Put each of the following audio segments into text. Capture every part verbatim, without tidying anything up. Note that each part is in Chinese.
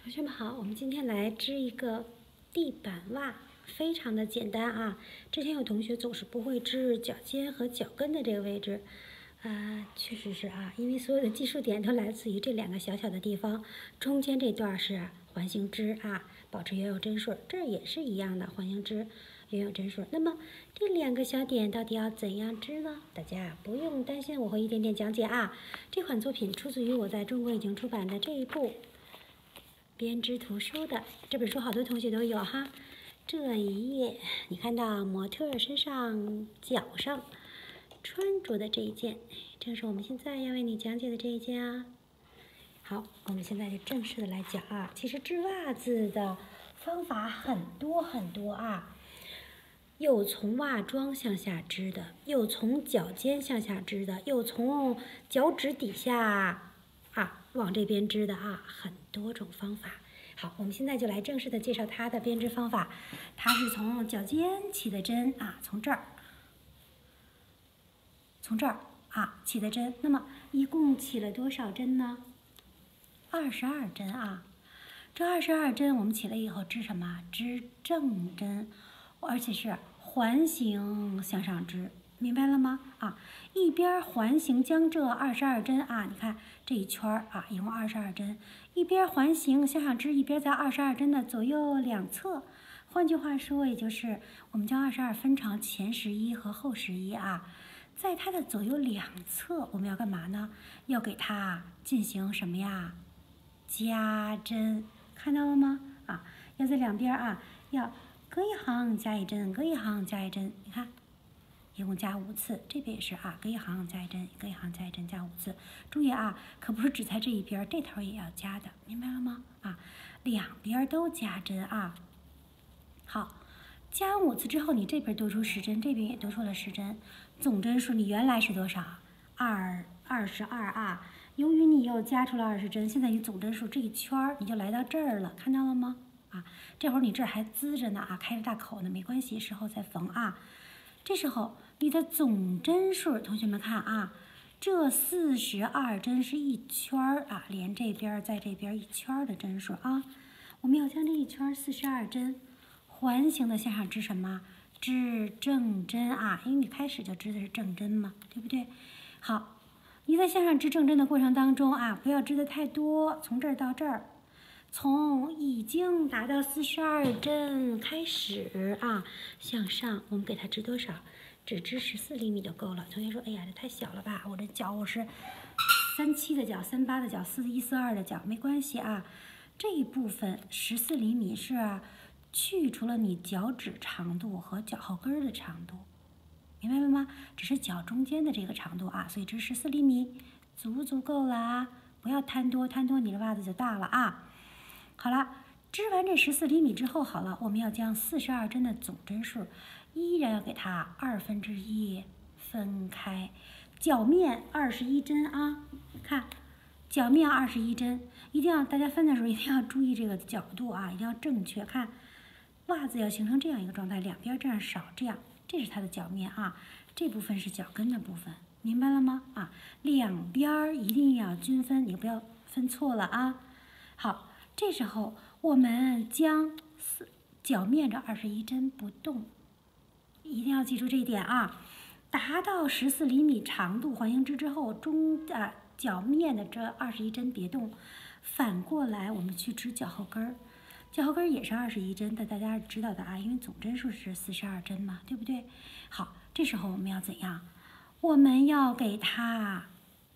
同学们好，我们今天来织一个地板袜，非常的简单啊。之前有同学总是不会织脚尖和脚跟的这个位置，呃，确实是啊，因为所有的计数点都来自于这两个小小的地方，中间这段是环形织啊，保持原有针数，这儿也是一样的环形织。原有针数，那么这两个小点到底要怎样织呢？大家不用担心，我会一点点讲解啊。这款作品出自于我在中国已经出版的这一部编织图书的这本书，好多同学都有哈。这一页你看到模特身上脚上穿着的这一件，正是我们现在要为你讲解的这一件啊。好，我们现在就正式的来讲啊。其实织袜子的方法很多很多啊。又从袜桩向下织的，又从脚尖向下织的，又从脚趾底下啊往这边织的啊，很多种方法。好，我们现在就来正式的介绍它的编织方法。它是从脚尖起的针啊，从这儿，从这儿啊起的针。那么一共起了多少针呢？二十二针啊。这二十二针我们起了以后织什么？织正针。而且是环形向上织，明白了吗？啊，一边环形将这二十二针啊，你看这一圈儿啊，一共二十二针，一边环形向上织，一边在二十二针的左右两侧。换句话说，也就是我们将二十二分成前十一和后十一啊，在它的左右两侧，我们要干嘛呢？要给它进行什么呀？加针，看到了吗？啊，要在两边啊，要。隔一行加一针，隔一行加一针，你看，一共加五次。这边也是啊，隔一行加一针，隔一行加一针，加五次。注意啊，可不是只在这一边，这头也要加的，明白了吗？啊，两边都加针啊。好，加完五次之后，你这边多出十针，这边也多出了十针，总针数你原来是多少？二二十二啊。由于你又加出了二十针，现在你总针数这一圈儿你就来到这儿了，看到了吗？啊，这会儿你这儿还滋着呢啊，开着大口呢，没关系，事后再缝啊。这时候你的总针数，同学们看啊，这四十二针是一圈儿啊，连这边在这边一圈儿的针数啊。我们要将这一圈四十二针环形的向上织什么？织正针啊，因为你开始就织的是正针嘛，对不对？好，你在向上织正针的过程当中啊，不要织的太多，从这儿到这儿。从已经达到四十二针开始啊，向上，我们给它织多少？只织十四厘米就够了。同学说：“哎呀，这太小了吧？我这脚我是三七的脚、三八的脚、四一四二的脚，没关系啊。这一部分十四厘米是去除了你脚趾长度和脚后跟的长度，明白了吗？只是脚中间的这个长度啊，所以织十四厘米足足够了啊！不要贪多，贪多你的袜子就大了啊。”好了，织完这十四厘米之后，好了，我们要将四十二针的总针数，依然要给它二分之一分开，脚面二十一针啊，看，脚面二十一针，一定要大家分的时候一定要注意这个角度啊，一定要正确。看，袜子要形成这样一个状态，两边这样少，这样，这是它的脚面啊，这部分是脚跟的部分，明白了吗？啊，两边一定要均分，你不要分错了啊。好。这时候，我们将脚面这二十一针不动，一定要记住这一点啊！达到十四厘米长度环形织之后，中啊脚面的这二十一针别动。反过来，我们去织脚后跟儿，脚后跟儿也是二十一针的，大家知道的啊，因为总针数是四十二针嘛，对不对？好，这时候我们要怎样？我们要给它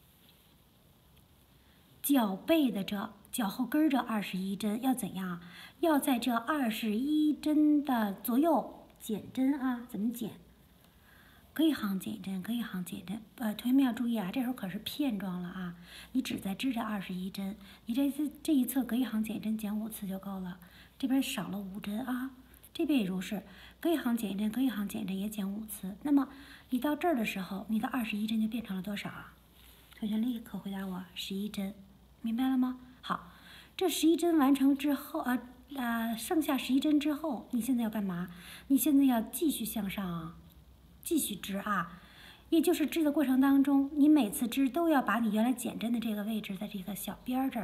脚背的这。脚后跟这二十一针要怎样？要在这二十一针的左右减针啊？怎么减？隔一行减一针，隔一行减一针。呃，同学们要注意啊，这时候可是片状了啊！你只在织这二十一针，你这次这一侧隔一行减一针，减五次就够了。这边少了五针啊，这边也如是，隔一行减一针，隔一行减一针也减五次。那么你到这儿的时候，你的二十一针就变成了多少啊？同学立刻回答我：十一针，明白了吗？好，这十一针完成之后，呃呃，剩下十一针之后，你现在要干嘛？你现在要继续向上，继续织啊。也就是织的过程当中，你每次织都要把你原来减针的这个位置，在这个小边儿这儿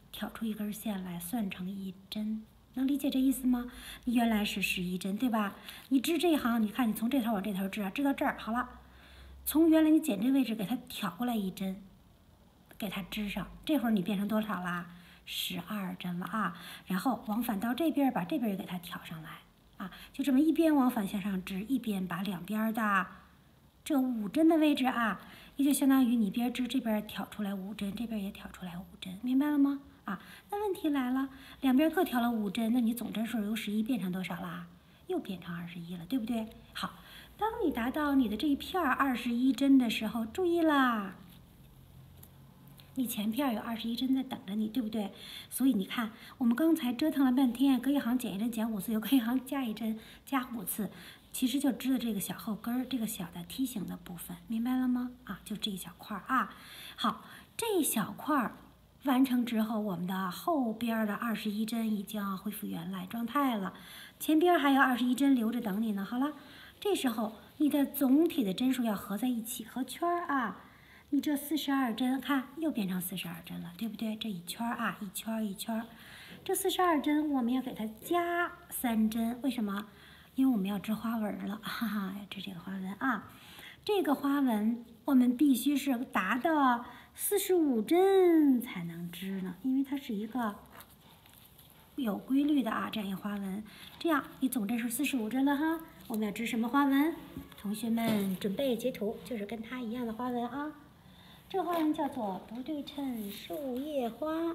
挑出一根线来，算成一针。能理解这意思吗？你原来是十一针，对吧？你织这一行，你看你从这头往这头织啊，织到这儿好了，从原来你减针位置给它挑过来一针，给它织上。这会儿你变成多少啦？十二针了啊。然后往返到这边，把这边也给它挑上来啊，就这么一边往返向上织，一边把两边的这五针的位置啊，也就相当于你边织这边挑出来五针，这边也挑出来五针，明白了吗？啊，那问题来了，两边各挑了五针，那你总针数由十一变成多少啦？又变成二十一了，对不对？好，当你达到你的这一片二十一针的时候，注意啦，你前片有二十一针在等着你，对不对？所以你看，我们刚才折腾了半天，隔一行减一针减五次，又隔一行加一针加五次，其实就织的这个小后跟儿，这个小的梯形的部分，明白了吗？啊，就这一小块儿啊。好，这一小块儿完成之后，我们的后边的二十一针已经恢复原来状态了，前边还有二十一针留着等你呢。好了，这时候你的总体的针数要合在一起，合圈儿啊。你这四十二针，看又变成四十二针了，对不对？这一圈儿啊，一圈儿一圈儿，这四十二针我们要给它加三针，为什么？因为我们要织花纹了，哈哈，要织这个花纹啊。这个花纹我们必须是达到四十五针才能织呢，因为它是一个有规律的啊，这样一个花纹。这样你总针数四十五针了哈，我们要织什么花纹？同学们准备截图，就是跟它一样的花纹啊。这个花纹叫做不对称树叶花。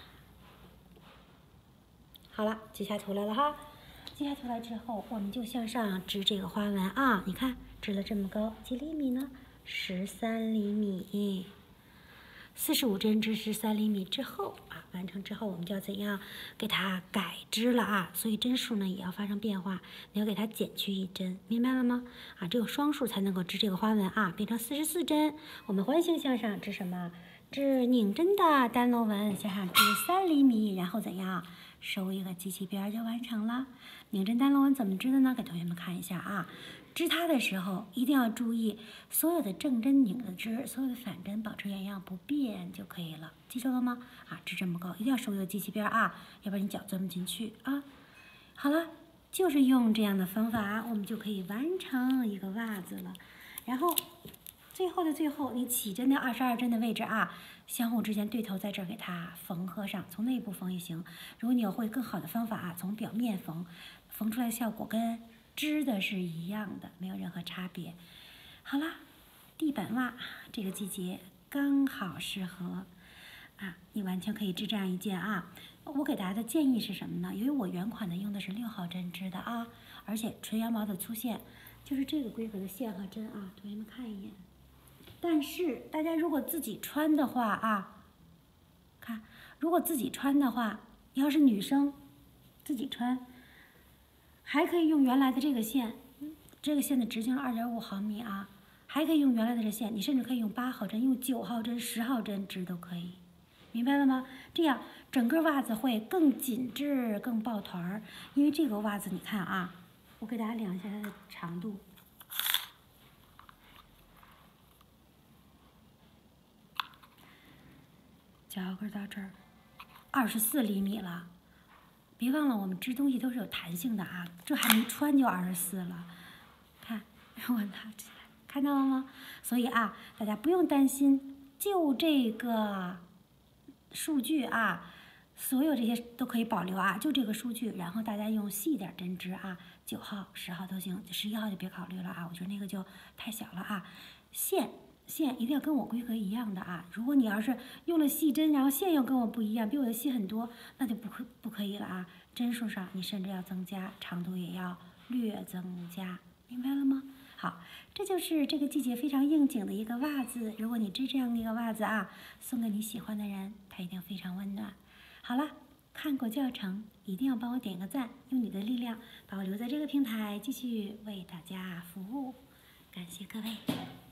好了，记下图来了哈。记下图来之后，我们就向上织这个花纹啊。你看，织了这么高，几厘米呢？十三厘米。四十五针织十三厘米之后啊，完成之后，我们就要怎样给它改织了啊？所以针数呢也要发生变化，你要给它减去一针，明白了吗？啊，只有双数才能够织这个花纹啊，变成四十四针。我们环形向上织什么？织拧针的单螺纹，向上织三厘米，然后怎样收一个机器边就完成了。拧针单螺纹怎么织的呢？给同学们看一下啊。织它的时候一定要注意，所有的正针拧着织，所有的反针保持原样不变就可以了，记住了吗？啊，织这么高，一定要收一个机器边啊，要不然你脚钻不进去啊。好了，就是用这样的方法，我们就可以完成一个袜子了。然后最后的最后，你起针的二十二针的位置啊，相互之间对头在这儿给它缝合上，从内部缝也行。如果你有会更好的方法啊，从表面缝，缝出来的效果跟织的是一样的，没有任何差别。好啦，地板袜这个季节刚好适合啊，你完全可以织这样一件啊。我给大家的建议是什么呢？由于我原款的用的是六号针织的啊，而且纯羊毛的粗线就是这个规格的线和针啊，同学们看一眼。但是大家如果自己穿的话啊，看，如果自己穿的话，你要是女生自己穿。还可以用原来的这个线，这个线的直径是二点五毫米啊，还可以用原来的这线，你甚至可以用八号针、用九号针、十号针织都可以，明白了吗？这样整个袜子会更紧致、更抱团儿。因为这个袜子你看啊，我给大家量一下它的长度，脚跟到这儿，二十四厘米了。别忘了，我们织东西都是有弹性的啊，这还没穿就二十四了，看，我拿起来，看到了吗？所以啊，大家不用担心，就这个数据啊，所有这些都可以保留啊，就这个数据，然后大家用细点针织啊，九号、十号都行，十一号就别考虑了啊，我觉得那个就太小了啊，线。线一定要跟我规格一样的啊！如果你要是用了细针，然后线又跟我不一样，比我的细很多，那就不可不可以了啊！针数上你甚至要增加，长度也要略增加，明白了吗？好，这就是这个季节非常应景的一个袜子。如果你织这样的一个袜子啊，送给你喜欢的人，它一定非常温暖。好了，看过教程一定要帮我点个赞，用你的力量把我留在这个平台，继续为大家服务。感谢各位。